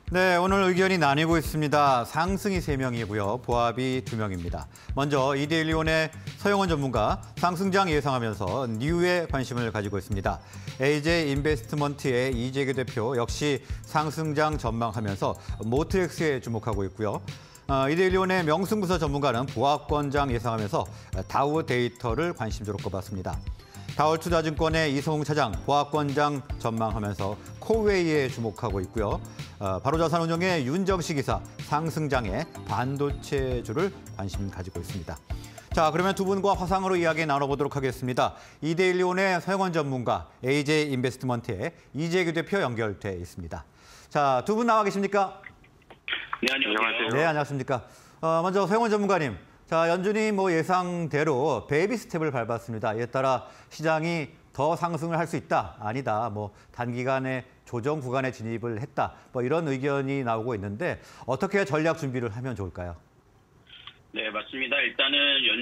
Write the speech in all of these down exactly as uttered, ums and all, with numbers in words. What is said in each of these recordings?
네, 오늘 의견이 나뉘고 있습니다. 상승이 세 명이고요. 보합이 두 명입니다. 먼저 이데일리온의 서영원 전문가, 상승장 예상하면서 뉴에 관심을 가지고 있습니다. 에이제이 인베스트먼트의 이재규 대표 역시 상승장 전망하면서 모트엑스에 주목하고 있고요. 어, 이데일리온의 명승부서 전문가는 보합권장 예상하면서 다우 데이터를 관심주로 꼽았습니다. 다올투자증권의 이성웅 차장, 보합권장 전망하면서 코웨이에 주목하고 있고요. 어, 바로자산운용의 윤정식 이사, 상승장의 반도체주를 관심 가지고 있습니다. 자, 그러면 두 분과 화상으로 이야기 나눠보도록 하겠습니다. 이데일리온의 서영원 전문가, 에이제이 인베스트먼트의 이재규 대표 연결돼 있습니다. 자, 두 분 나와 계십니까? 네, 안녕하세요. 네, 안녕하십니까. 어, 먼저 서영원 전문가님. 자, 연준이 뭐 예상대로 베이비 스텝을 밟았습니다. 이에 따라 시장이 더 상승을 할 수 있다, 아니다, 뭐 단기간에 조정 구간에 진입을 했다, 뭐 이런 의견이 나오고 있는데 어떻게 전략 준비를 하면 좋을까요? 네, 맞습니다. 일단은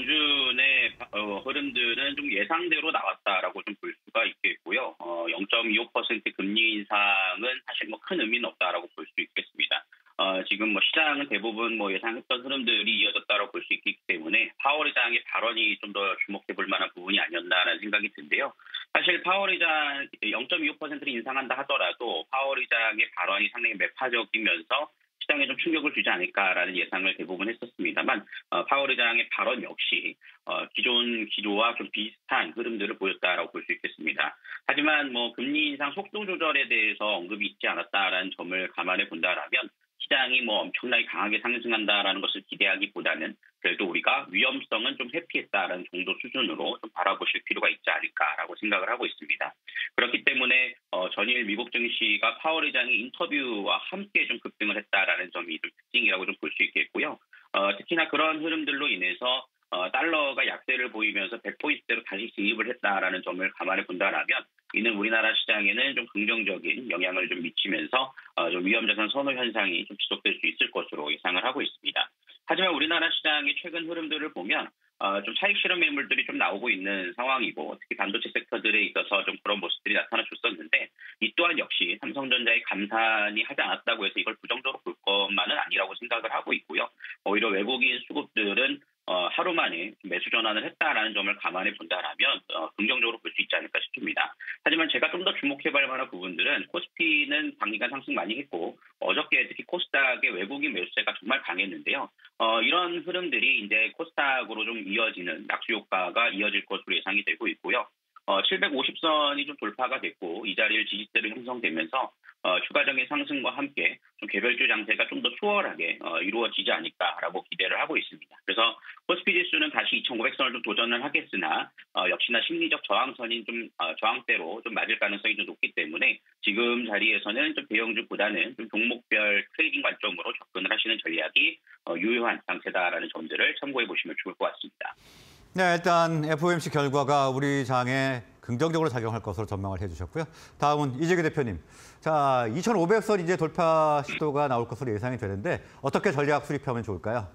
연준의 어, 흐름들은 좀 예상대로 나왔다라고 좀 볼 수가 있겠고요. 어, 영 점 이오 퍼센트 금리 인상은 사실 뭐 큰 의미는 없다라고 볼 수 있겠습니다. 어, 지금 뭐 시장은 대부분 뭐 예상했던 흐름들이 이어졌다고 볼 수 있기 때문에 파월 의장의 발언이 좀 더 주목해 볼 만한 부분이 아니었나라는 생각이 드는데요. 사실 파월 의장 영 점 이오 퍼센트를 인상한다 하더라도 파월 의장의 발언이 상당히 매파적이면서 시장에 좀 충격을 주지 않을까라는 예상을 대부분 했었습니다만 어, 파월 의장의 발언 역시 어, 기존 기조와 좀 비슷한 흐름들을 보였다라고 볼 수 있겠습니다. 하지만 뭐 금리 인상 속도 조절에 대해서 언급이 있지 않았다라는 점을 감안해 본다라면 시장이 뭐 엄청나게 강하게 상승한다라는 것을 기대하기보다는 그래도 우리가 위험성은 좀 회피했다라는 정도 수준으로 좀 바라보실 필요가 있지 않을까라고 생각을 하고 있습니다. 그렇기 때문에 어, 전일 미국 증시가 파월 의장의 인터뷰와 함께 좀 급등을 했다라는 점이 좀 특징이라고 좀 볼 수 있겠고요. 어, 특히나 그런 흐름들로 인해서 어, 달러가 약세를 보이면서 백 포인트대로 다시 진입을 했다라는 점을 감안해 본다라면 이는 우리나라 시장에는 좀 긍정적인 영향을 좀 미치면서 어, 좀 위험자산 선호 현상이 좀 지속될 수 있을 것으로 예상을 하고 있습니다. 하지만 우리나라 시장의 최근 흐름들을 보면 어, 좀 차익 실현 매물들이 좀 나오고 있는 상황이고 특히 반도체 섹터들에 있어서 좀 그런 모습들이 나타나줬었는데 이 또한 역시 삼성전자의 감산이 하지 않았다고 해서 이걸 부정적으로 볼 것만은 아니라고 생각을 하고 있고요. 오히려 외국인 수급들은 어, 하루 만에 매수 전환을 했다라는 점을 감안해 본다라면 어, 긍정적으로 볼 수 있지 않을까 싶습니다. 하지만 제가 좀 더 주목해볼 만한 부분들은 코스피는 단기간 상승 많이 했고 어저께 특히 코스닥의 외국인 매수세가 정말 강했는데요. 어, 이런 흐름들이 이제 코스닥으로 좀 이어지는 낙수 효과가 이어질 것으로 예상이 되고 있고요. 어, 칠백오십 선이 좀 돌파가 됐고 이 자리를 지지대로 형성되면서 어, 추가적인 상승과 함께 좀 개별주 장세가 좀 더 수월하게 어, 이루어지지 않을까라고 기대를 하고 있습니다. 그래서 코스피 지수는 다시 이천오백 선을 좀 도전을 하겠으나 어, 역시나 심리적 저항선인 좀 어, 저항대로 좀 맞을 가능성이 좀 높기 때문에 지금 자리에서는 좀 대형주보다는 좀 종목별 트레이딩 관점으로 접근을 하시는 전략이 어, 유효한 장세다라는 점들을 참고해 보시면 좋을 것 같습니다. 네, 일단 에프오엠씨 결과가 우리 장에 긍정적으로 작용할 것으로 전망을 해주셨고요. 다음은 이재규 대표님. 자, 이천오백 선 이제 돌파 시도가 나올 것으로 예상이 되는데 어떻게 전략 수립하면 좋을까요?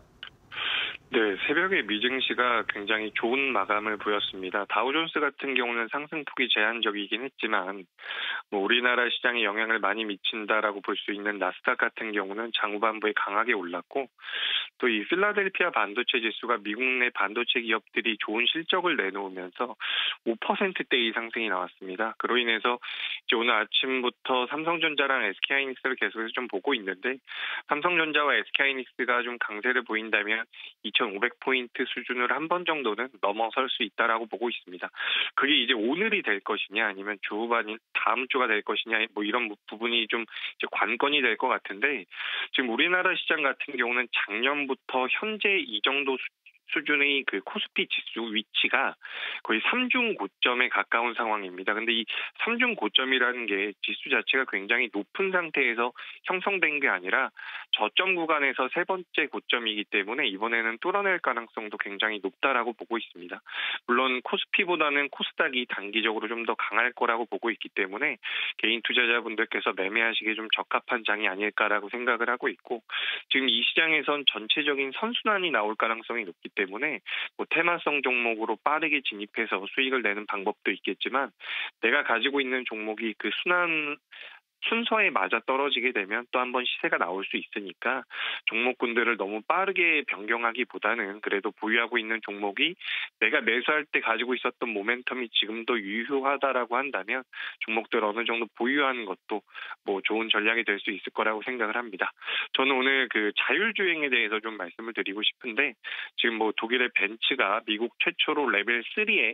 네, 새벽에 미증시가 굉장히 좋은 마감을 보였습니다. 다우존스 같은 경우는 상승폭이 제한적이긴 했지만 뭐 우리나라 시장에 영향을 많이 미친다라고 볼 수 있는 나스닥 같은 경우는 장후반부에 강하게 올랐고 또 이 필라델피아 반도체 지수가 미국 내 반도체 기업들이 좋은 실적을 내놓으면서 오 퍼센트대의 상승이 나왔습니다. 그로 인해서 이제 오늘 아침부터 삼성전자랑 에스케이하이닉스를 계속해서 좀 보고 있는데 삼성전자와 에스케이하이닉스가 좀 강세를 보인다면 이천오백 포인트 수준을 한 번 정도는 넘어설 수 있다라고 보고 있습니다. 그게 이제 오늘이 될 것이냐 아니면 주 후반인 다음 주가 될 것이냐 뭐 이런 부분이 좀 이제 관건이 될 것 같은데 지금 우리나라 시장 같은 경우는 작년부터 현재 이 정도 수 수준의 그 코스피 지수 위치가 거의 삼중 고점에 가까운 상황입니다. 근데 이 삼중 고점이라는 게 지수 자체가 굉장히 높은 상태에서 형성된 게 아니라 저점 구간에서 세 번째 고점이기 때문에 이번에는 뚫어낼 가능성도 굉장히 높다라고 보고 있습니다. 물론 코스피보다는 코스닥이 단기적으로 좀 더 강할 거라고 보고 있기 때문에 개인 투자자분들께서 매매하시기에 좀 적합한 장이 아닐까라고 생각을 하고 있고 지금 이 시장에선 전체적인 선순환이 나올 가능성이 높기 때문에 때문에 뭐 테마성 종목으로 빠르게 진입해서 수익을 내는 방법도 있겠지만 내가 가지고 있는 종목이 그 순환 순서에 맞아 떨어지게 되면 또 한 번 시세가 나올 수 있으니까 종목군들을 너무 빠르게 변경하기보다는 그래도 보유하고 있는 종목이 내가 매수할 때 가지고 있었던 모멘텀이 지금도 유효하다라고 한다면 종목들 어느 정도 보유하는 것도 뭐 좋은 전략이 될 수 있을 거라고 생각을 합니다. 저는 오늘 그 자율주행에 대해서 좀 말씀을 드리고 싶은데 지금 뭐 독일의 벤츠가 미국 최초로 레벨 삼에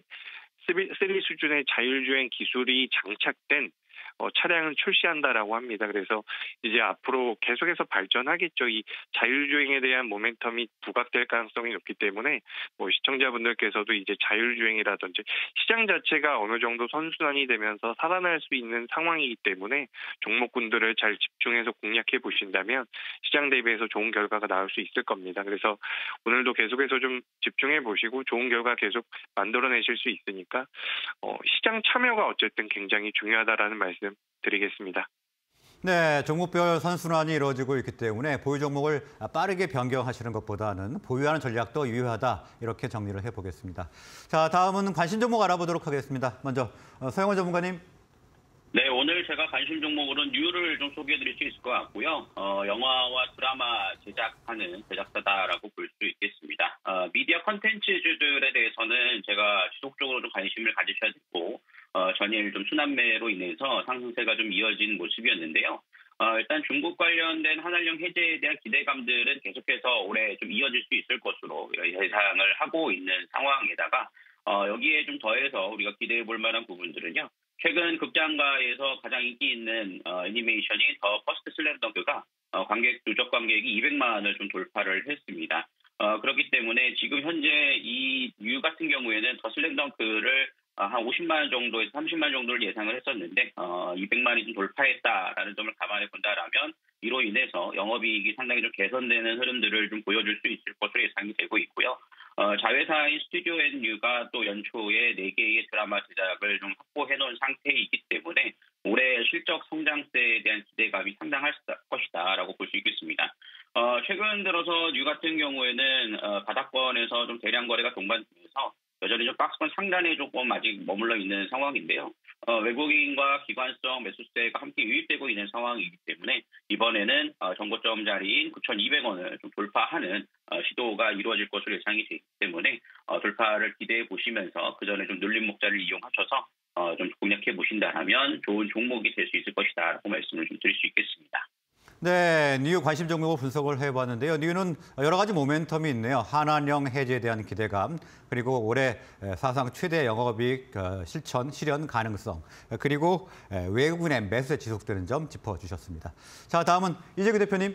삼 수준의 자율주행 기술이 장착된 어, 차량을 출시한다라고 합니다. 그래서 이제 앞으로 계속해서 발전하겠죠. 이 자율주행에 대한 모멘텀이 부각될 가능성이 높기 때문에 뭐 시청자분들께서도 이제 자율주행이라든지 시장 자체가 어느 정도 선순환이 되면서 살아날 수 있는 상황이기 때문에 종목군들을 잘 집중해서 공략해 보신다면 시장 대비해서 좋은 결과가 나올 수 있을 겁니다. 그래서 오늘도 계속해서 좀 집중해 보시고 좋은 결과 계속 만들어내실 수 있으니까 어, 시장 참여가 어쨌든 굉장히 중요하다라는 말씀 드리겠습니다. 네, 종목별 선순환이 이루어지고 있기 때문에 보유 종목을 빠르게 변경하시는 것보다는 보유하는 전략도 유효하다 이렇게 정리를 해보겠습니다. 자, 다음은 관심 종목 알아보도록 하겠습니다. 먼저 서영원 전문가님. 네, 오늘 제가 관심 종목으로는 뉴를 좀 소개해드릴 수 있을 것 같고요. 어, 영화와 드라마 제작하는 제작사다라고 볼 수 있겠습니다. 어, 미디어 컨텐츠들에 대해서는 제가 지속적으로 좀 관심을 가지셔야 되고 어, 전일 좀 순환매로 인해서 상승세가 좀 이어진 모습이었는데요. 어, 일단 중국 관련된 한한령 해제에 대한 기대감들은 계속해서 올해 좀 이어질 수 있을 것으로 예상을 하고 있는 상황에다가 어, 여기에 좀 더해서 우리가 기대해 볼 만한 부분들은요. 최근 극장가에서 가장 인기 있는 어, 애니메이션인 더 퍼스트 슬램덩크가 어, 관객 누적 관객이 이백만을 좀 돌파를 했습니다. 어, 그렇기 때문에 지금 현재 이 뉴 같은 경우에는 더 슬램덩크를 어, 한 오십만 정도에서 삼십만 정도를 예상을 했었는데 어, 이백만이 좀 돌파했다라는 점을 감안해 본다라면 이로 인해서 영업이익이 상당히 좀 개선되는 흐름들을 좀 보여줄 수 있을 것으로 예상이 되고 있고요. 어, 자회사인 스튜디오 앤 뉴가 또 연초에 네 개의 드라마 제작을 좀 확보해 놓은 상태이기 때문에 올해 실적 성장세에 대한 기대감이 상당할 것이다라고 볼 수 있겠습니다. 어, 최근 들어서 뉴 같은 경우에는 어, 바닥권에서 좀 대량 거래가 동반되면서 여전히 좀 박스권 상단에 조금 아직 머물러 있는 상황인데요. 어, 외국인과 기관성 매수세가 함께 유입되고 있는 상황이기 때문에 이번에는 어, 정고점 자리인 구천이백 원을 좀 돌파하는 어, 시도가 이루어질 것으로 예상이 되기 때문에 어, 돌파를 기대해 보시면서 그 전에 좀 눌림 목자를 이용하셔서 어, 좀 공략해 보신다면 좋은 종목이 될 수 있을 것이다라고 말씀을 좀 드릴 수 있겠습니다. 네, 뉴 관심 종목을 분석을 해봤는데요. 뉴는 여러 가지 모멘텀이 있네요. 한한령 해제에 대한 기대감, 그리고 올해 사상 최대 영업이익 실천, 실현 가능성, 그리고 외국인의 매수에 지속되는 점 짚어주셨습니다. 자, 다음은 이재규 대표님.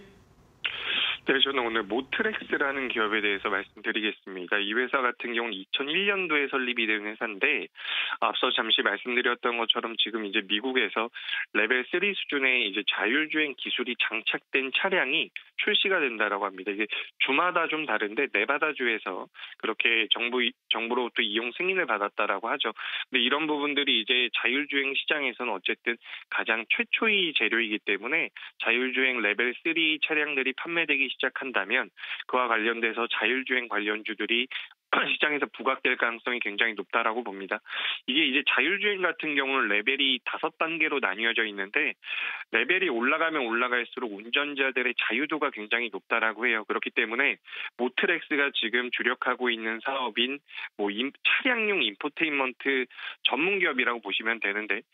네, 저는 오늘 모트렉스라는 기업에 대해서 말씀드리겠습니다. 이 회사 같은 경우는 이천일 년도에 설립이 된 회사인데 앞서 잠시 말씀드렸던 것처럼 지금 이제 미국에서 레벨 삼 수준의 이제 자율주행 기술이 장착된 차량이 출시가 된다라고 합니다. 이게 주마다 좀 다른데 네바다주에서 그렇게 정부 정부로부터 이용 승인을 받았다라고 하죠. 근데 이런 부분들이 이제 자율주행 시장에서는 어쨌든 가장 최초의 재료이기 때문에 자율주행 레벨 삼 차량들이 판매되기 시작한다면 그와 관련돼서 자율주행 관련주들이 시장에서 부각될 가능성이 굉장히 높다라고 봅니다. 이게 이제 자율주행 같은 경우는 레벨이 다섯 단계로 나뉘어져 있는데 레벨이 올라가면 올라갈수록 운전자들의 자유도가 굉장히 높다라고 해요. 그렇기 때문에 모트렉스가 지금 주력하고 있는 사업인 뭐 차량용 인포테인먼트 전문 기업이라고 보시면 되는데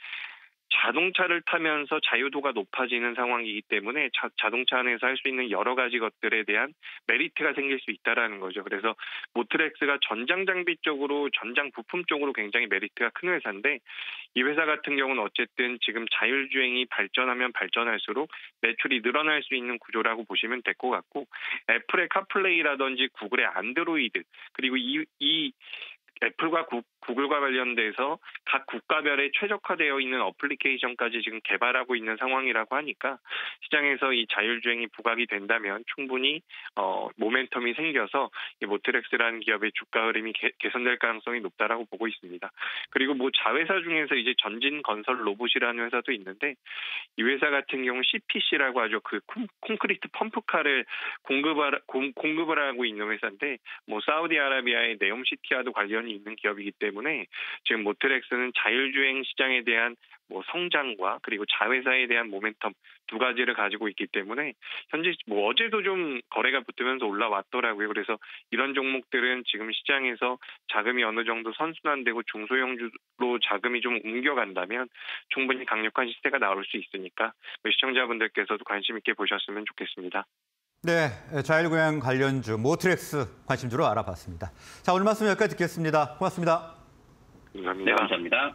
자동차를 타면서 자유도가 높아지는 상황이기 때문에 자, 자동차 안에서 할 수 있는 여러 가지 것들에 대한 메리트가 생길 수 있다라는 거죠. 그래서 모트렉스가 전장 장비 쪽으로, 전장 부품 쪽으로 굉장히 메리트가 큰 회사인데 이 회사 같은 경우는 어쨌든 지금 자율주행이 발전하면 발전할수록 매출이 늘어날 수 있는 구조라고 보시면 될 것 같고 애플의 카플레이라든지 구글의 안드로이드 그리고 이, 이 애플과 구, 구글과 관련돼서 각 국가별에 최적화되어 있는 어플리케이션까지 지금 개발하고 있는 상황이라고 하니까 시장에서 이 자율주행이 부각이 된다면 충분히 어, 모멘텀이 생겨서 이 모트렉스라는 기업의 주가 흐름이 개, 개선될 가능성이 높다라고 보고 있습니다. 그리고 뭐 자회사 중에서 이제 전진건설 로봇이라는 회사도 있는데 이 회사 같은 경우 씨피씨라고 하죠. 그 콘, 콘크리트 펌프카를 공급을, 공급을 하고 있는 회사인데 뭐 사우디아라비아의 네옴시티와도 관련이 있는 기업이기 때문에 때문에 지금 모트렉스는 자율주행 시장에 대한 뭐 성장과 그리고 자회사에 대한 모멘텀 두 가지를 가지고 있기 때문에 현재 뭐 어제도 좀 거래가 붙으면서 올라왔더라고요. 그래서 이런 종목들은 지금 시장에서 자금이 어느 정도 선순환되고 중소형주로 자금이 좀 옮겨간다면 충분히 강력한 시세가 나올 수 있으니까 시청자분들께서도 관심 있게 보셨으면 좋겠습니다. 네, 자율주행 관련주 모트렉스 관심주로 알아봤습니다. 자, 오늘 말씀 여기까지 듣겠습니다. 고맙습니다. 감사합니다. 네, 감사합니다.